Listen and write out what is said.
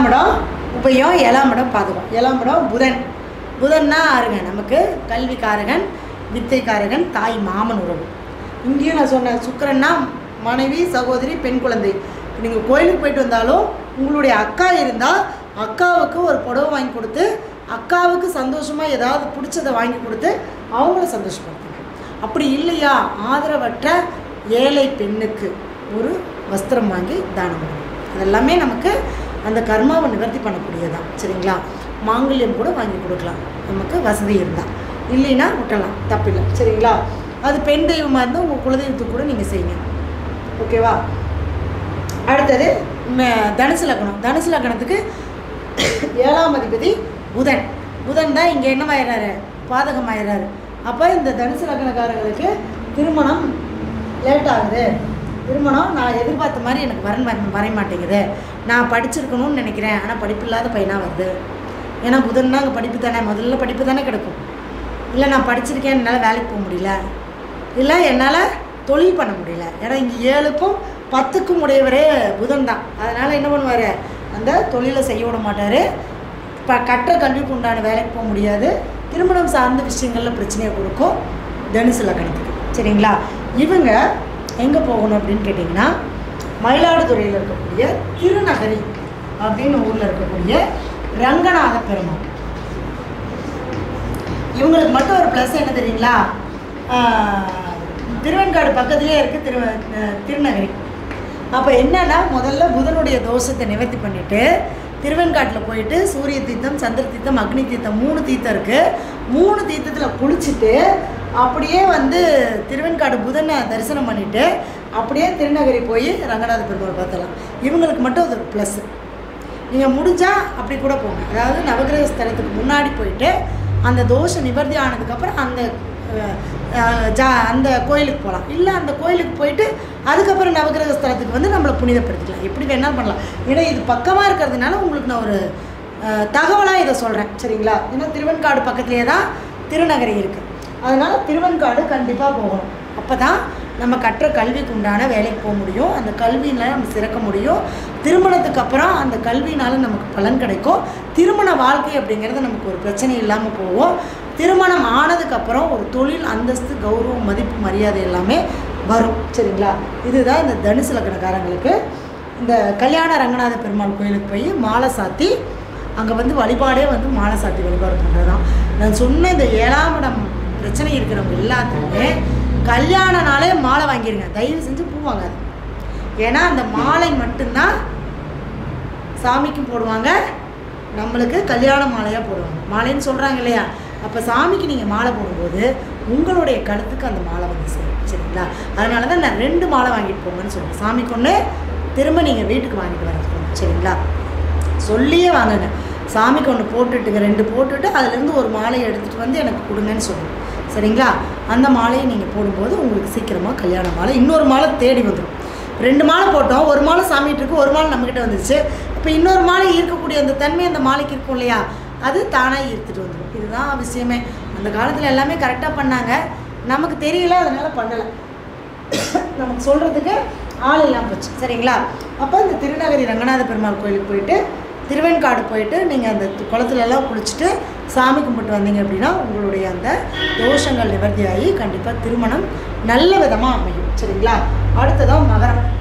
ரெண்டாம் இடம் உபயம், 7ஆம் இடம் பாதகம். 7ஆம் இடம் புதன். புதன்னா ஆறுங்க நமக்கு கல்விக்காரகன், வித்தைக்காரகன், தாய் மாமன் உறவு. இங்கேயும் நான் சொன்னேன் சுக்கிரன்னா மனைவி, சகோதரி, பெண் குழந்தை. நீங்கள் கோயிலுக்கு போயிட்டு வந்தாலும் உங்களுடைய அக்கா இருந்தால் அக்காவுக்கு ஒரு புடவை வாங்கி கொடுத்து அக்காவுக்கு சந்தோஷமாக ஏதாவது பிடிச்சதை வாங்கி கொடுத்து அவங்கள சந்தோஷப்படுத்துங்க. அப்படி இல்லையா ஆதரவற்ற ஏழை பெண்ணுக்கு ஒரு வஸ்திரம் வாங்கி தானம் பண்ணுங்க. அதெல்லாமே நமக்கு அந்த கர்மாவை நிவர்த்தி பண்ணக்கூடியதான். சரிங்களா? மாங்கல்யம் கூட வாங்கி கொடுக்கலாம் நமக்கு வசதி இருந்தால். இல்லைன்னா விட்டலாம், தப்பில்லை. சரிங்களா? அது பெண் தெய்வமாக இருந்தால் உங்கள் குலதெய்வத்துக்கு கூட நீங்கள் செய்யுங்க. ஓகேவா? அடுத்தது தனுசு லக்னம். தனுசு லக்னத்துக்கு 7ஆம் அதிபதி புதன். புதன் தான் இங்கே என்னவாயிடுறாரு? பாதகம் ஆயிடுறாரு. அப்போ இந்த தனுசு லக்னக்காரர்களுக்கு திருமணம் லேட் ஆகுது. திருமணம் நான் எதிர்பார்த்த மாதிரி எனக்கு வர மாட்டேங்குது. நான் படிச்சிருக்கணும்னு நினைக்கிறேன், ஆனால் படிப்பு இல்லாத பையனாக வருது. ஏன்னா புதன்னா அங்கே படிப்பு தானே, முதல்ல படிப்பு தானே கிடைக்கும். இல்லை நான் படிச்சிருக்கேன், என்னால் வேலைக்கு போக முடியல, இல்லை என்னால் தொழில் பண்ண முடியல. ஏன்னா இங்கே 7க்கும் 10க்கும் உடையவரே புதன் தான். அதனால் என்ன பண்ணுவார்? அந்த தொழிலை செய்ய விட மாட்டார். கற்ற கல்விக்கு உண்டான வேலைக்கு போக முடியாது. திருமணம் சார்ந்த விஷயங்களில் பிரச்சனையை கொடுக்கும் தனுசு லக்னத்துக்கு. சரிங்களா? இவங்க எங்கே போகணும் அப்படின்னு கேட்டிங்கன்னா மயிலாடுதுறையில் இருக்கக்கூடிய திருநகரி அப்படின்னு ஊரில் இருக்கக்கூடிய ரங்கநாத பெருமாள். இவங்களுக்கு மட்டும் ஒரு ப்ளஸ் என்ன தெரியுங்களா? திருவெண்காடு பக்கத்துலேயே இருக்குது திருநகரி. அப்போ என்னன்னா முதல்ல புதனுடைய தோஷத்தை நிவர்த்தி பண்ணிவிட்டு திருவெண்காட்டில் போயிட்டு சூரிய தீர்த்தம், சந்திர தீர்த்தம், அக்னி தீர்த்தம் 3 தீர்த்தம் இருக்குது. 3 தீர்த்தத்தில் குளிச்சுட்டு அப்படியே திருவெண்காடு புதனை தரிசனம் பண்ணிவிட்டு அப்படியே திருநகரி போய் ரங்கநாத பெருமாள் பார்த்தலாம். இவங்களுக்கு மட்டும் அது ஒரு ப்ளஸ்ஸு. நீங்கள் முடிஞ்சால் அப்படி கூட போங்க. அதாவது நவகிரக ஸ்தலத்துக்கு முன்னாடி போயிட்டு அந்த தோஷம் நிவர்த்தி ஆனதுக்கப்புறம் அந்த கோயிலுக்கு போகலாம். இல்லை அந்த கோயிலுக்கு போயிட்டு அதுக்கப்புறம் நவகிரக ஸ்தலத்துக்கு நம்மளை புனிதப்படுத்திக்கலாம். எப்படி வேணாலும் பண்ணலாம். ஏன்னா இது பக்கமாக இருக்கிறதுனால உங்களுக்கு நான் ஒரு தகவலாக இதை சொல்கிறேன். சரிங்களா? ஏன்னா திருவெண்காடு பக்கத்துலேயே தான் திருநகரி இருக்குது. அதனால் திருவெண்காடு கண்டிப்பாக போகணும். அப்போ தான் நம்ம கற்ற கல்விக்கு உண்டான வேலைக்கு போக முடியும். அந்த கல்வியினால் நம்ம சிறக்க முடியும். திருமணத்துக்கு அப்புறம் அந்த கல்வியினால் நமக்கு பலன் கிடைக்கும். திருமண வாழ்க்கை அப்படிங்கிறது நமக்கு ஒரு பிரச்சனை இல்லாமல் போகும். திருமணம் ஆனதுக்கப்புறம் ஒரு தொழில், அந்தஸ்து, கௌரவம், மதிப்பு, மரியாதை எல்லாமே வரும். சரிங்களா? இதுதான் இந்த தனுசு லக்னக்காரங்களுக்கு இந்த கல்யாண ரங்கநாத பெருமாள் கோயிலுக்கு போய் மாலை சாத்தி அங்கே வழிபாடே மாலை சாத்தி வழிபாடு பண்ணுறது தான். நான் சொன்ன இந்த 7ஆம் இடம் பிரச்சனை இருக்கிறவங்க எல்லாத்துக்குமே கல்யாண நாளே மாலை வாங்கிடுங்க. தயவு செஞ்சு பூ வாங்காது. ஏன்னா அந்த மாலை மட்டும்தான் சாமிக்கும் போடுவாங்க, நம்மளுக்கு கல்யாண மாலையாக போடுவாங்க. மாலைன்னு சொல்கிறாங்க இல்லையா? அப்போ சாமிக்கு நீங்கள் மாலை போடும்போது உங்களுடைய கழுத்துக்கு அந்த மாலை சேரும். சரிங்களா? அதனால தான் நான் 2 மாலை வாங்கிட்டு போங்கன்னு சொல்கிறேன். சாமிக்கு ஒன்று, திரும்ப நீங்கள் வீட்டுக்கு வாங்கிட்டு வரதுக்கு. சரிங்களா? சொல்லியே வாங்குங்க. சாமிக்கு ஒன்று போட்டுட்டுங்க, 2 போட்டுட்டு அதுலேருந்து ஒரு மாலையை எடுத்துகிட்டு எனக்கு கொடுங்கன்னு சொல்லுங்கள். சரிங்களா? அந்த மாலையை நீங்கள் போடும்போது உங்களுக்கு சீக்கிரமாக கல்யாண மாலை, இன்னொரு மாலை தேடி வந்துடும். 2 மாலை போட்டோம், ஒரு மாலை சாமிகிட்ட இருக்குது, ஒரு மாலை நம்மக்கிட்ட வந்துடுச்சு. இப்போ இன்னொரு மாலை ஈர்க்கக்கூடிய அந்த தன்மை அந்த மாலைக்கு இருக்கும் இல்லையா? அது தானாக ஈர்த்துட்டு வந்துடும். இதுதான் விஷயமே. அந்த காலத்தில் எல்லாமே கரெக்டாக பண்ணாங்க, நமக்கு தெரியல, அதனால் பண்ணலை. நமக்கு சொல்கிறதுக்கு ஆள் இல்லாமல் போச்சு. சரிங்களா? அப்போ இந்த திருநகரி ரங்கநாத பெருமாள் கோயிலுக்கு போயிட்டு திருவெண்காடு போயிட்டு நீங்கள் அந்த குளத்துலலாம் குளிச்சுட்டு சாமி கும்பிட்டு வந்தீங்க அப்படின்னா உங்களுடைய அந்த தோஷங்கள் நிவர்த்தியாகி கண்டிப்பாக திருமணம் நல்ல விதமாக அமையும். சரிங்களா? அடுத்ததான் மகரம்.